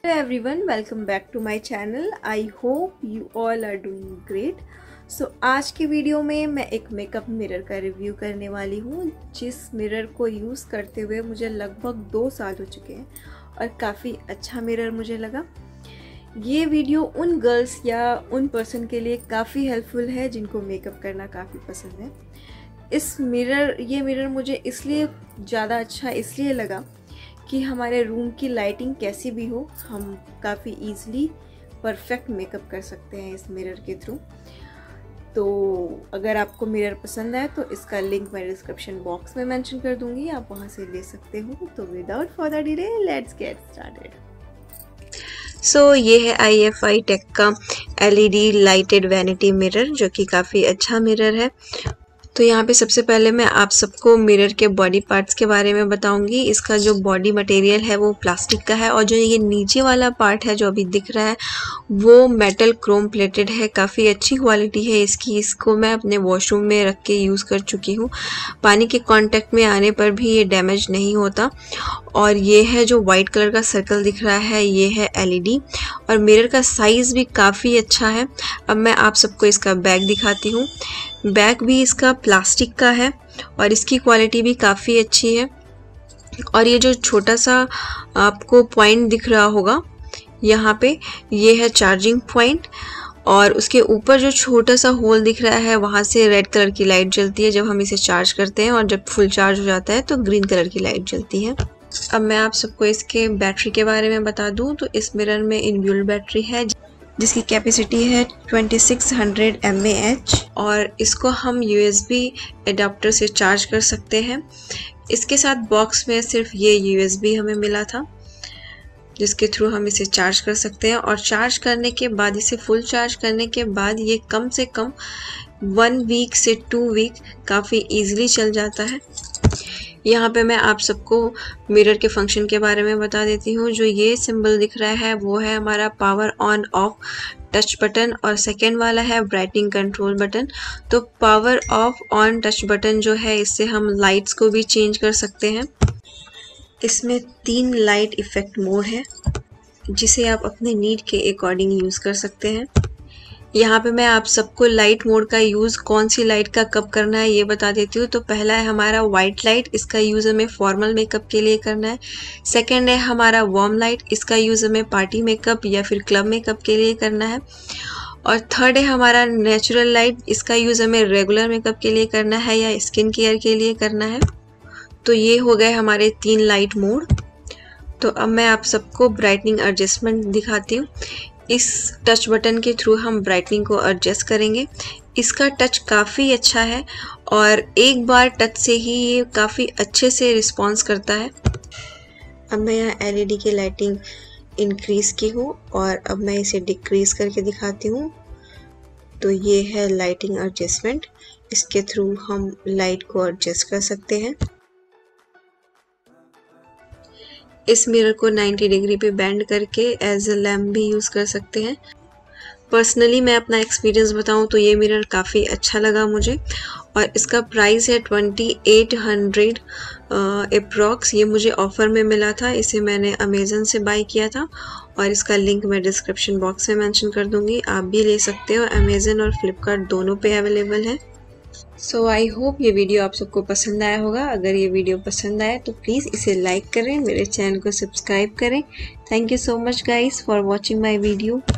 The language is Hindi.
Hello everyone, welcome back to my channel. I hope you all are doing great. So आज की वीडियो में मैं एक मेकअप मिरर का रिव्यू करने वाली हूँ, जिस मिरर को यूज़ करते हुए मुझे लगभग 2 साल हो चुके हैं और काफ़ी अच्छा मिरर मुझे लगा। ये वीडियो उन गर्ल्स या उन पर्सन के लिए काफ़ी हेल्पफुल है जिनको मेकअप करना काफ़ी पसंद है। ये मिरर मुझे इसलिए ज़्यादा अच्छा इसलिए लगा कि हमारे रूम की लाइटिंग कैसी भी हो, हम काफ़ी इजीली परफेक्ट मेकअप कर सकते हैं इस मिरर के थ्रू। तो अगर आपको मिरर पसंद आए तो इसका लिंक मैं डिस्क्रिप्शन बॉक्स में मेंशन कर दूंगी, आप वहां से ले सकते हो। तो without further delay let's get started. So ये है IFI टेक का LED लाइटेड वैनिटी मिरर, जो कि काफ़ी अच्छा मिरर है। तो यहाँ पे सबसे पहले मैं आप सबको मिरर के बॉडी पार्ट्स के बारे में बताऊंगी। इसका जो बॉडी मटेरियल है वो प्लास्टिक का है और जो ये नीचे वाला पार्ट है जो अभी दिख रहा है वो मेटल क्रोम प्लेटेड है। काफ़ी अच्छी क्वालिटी है इसकी। इसको मैं अपने वॉशरूम में रख के यूज़ कर चुकी हूँ। पानी के कांटेक्ट में आने पर भी ये डैमेज नहीं होता। और ये है जो वाइट कलर का सर्कल दिख रहा है, ये है LED और मिरर का साइज़ भी काफ़ी अच्छा है। अब मैं आप सबको इसका बैग दिखाती हूँ। बैग भी इसका प्लास्टिक का है और इसकी क्वालिटी भी काफ़ी अच्छी है। और ये जो छोटा सा आपको पॉइंट दिख रहा होगा यहाँ पे, ये है चार्जिंग पॉइंट और उसके ऊपर जो छोटा सा होल दिख रहा है वहाँ से रेड कलर की लाइट जलती है जब हम इसे चार्ज करते हैं, और जब फुल चार्ज हो जाता है तो ग्रीन कलर की लाइट जलती है। अब मैं आप सबको इसके बैटरी के बारे में बता दूँ तो इस मिरर में इनबिल्ट बैटरी है जिसकी कैपेसिटी है 2600 mAh और इसको हम USB एडाप्टर से चार्ज कर सकते हैं। इसके साथ बॉक्स में सिर्फ ये USB हमें मिला था जिसके थ्रू हम इसे चार्ज कर सकते हैं। और चार्ज करने के बाद, इसे फुल चार्ज करने के बाद ये कम से कम 1 वीक से 2 वीक काफ़ी ईजिली चल जाता है। यहाँ पे मैं आप सबको मिरर के फंक्शन के बारे में बता देती हूँ। जो ये सिंबल दिख रहा है वो है हमारा power on off touch button और सेकेंड वाला है ब्राइटनिंग कंट्रोल बटन। तो power off on touch button जो है, इससे हम लाइट्स को भी चेंज कर सकते हैं। इसमें 3 लाइट इफेक्ट मोड है जिसे आप अपने नीड के अकॉर्डिंग यूज़ कर सकते हैं। यहाँ पे मैं आप सबको लाइट मोड का यूज़ कौन सी लाइट का कब करना है ये बता देती हूँ। तो पहला है हमारा वाइट लाइट, इसका यूज़ हमें फॉर्मल मेकअप के लिए करना है। सेकंड है हमारा वार्म लाइट, इसका यूज़ हमें पार्टी मेकअप या फिर क्लब मेकअप के लिए करना है। और थर्ड है हमारा नेचुरल लाइट, इसका यूज़ हमें रेगुलर मेकअप के लिए करना है या स्किन केयर के लिए करना है। तो ये हो गए हमारे 3 लाइट मोड। तो अब मैं आप सबको ब्राइटनिंग एडजस्टमेंट दिखाती हूँ। इस टच बटन के थ्रू हम ब्राइटनिंग को एडजस्ट करेंगे। इसका टच काफ़ी अच्छा है और एक बार टच से ही ये काफ़ी अच्छे से रिस्पॉन्स करता है। अब मैं यहाँ LED की लाइटिंग इंक्रीज़ की हूँ और अब मैं इसे डिक्रीज़ करके दिखाती हूँ। तो ये है लाइटिंग एडजस्टमेंट, इसके थ्रू हम लाइट को एडजस्ट कर सकते हैं। इस मिरर को 90 डिग्री पे बेंड करके एज अ लैम्प भी यूज़ कर सकते हैं। पर्सनली मैं अपना एक्सपीरियंस बताऊं तो ये मिरर काफ़ी अच्छा लगा मुझे और इसका प्राइस है 2800 अप्रॉक्स। ये मुझे ऑफ़र में मिला था, इसे मैंने अमेज़न से बाय किया था और इसका लिंक मैं डिस्क्रिप्शन बॉक्स में मेंशन कर दूंगी। आप भी ले सकते हो, अमेज़न और फ्लिपकार्ट दोनों पे अवेलेबल है। सो आई होप ये वीडियो आप सबको पसंद आया होगा। अगर ये वीडियो पसंद आए तो प्लीज़ इसे लाइक करें, मेरे चैनल को सब्सक्राइब करें। Thank you so much guys for watching my video.